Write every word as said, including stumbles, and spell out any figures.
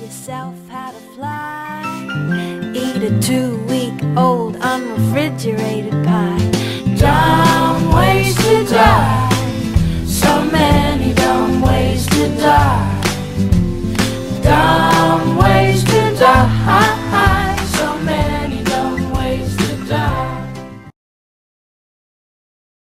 yourself how to fly. Eat a two-week-old unrefrigerated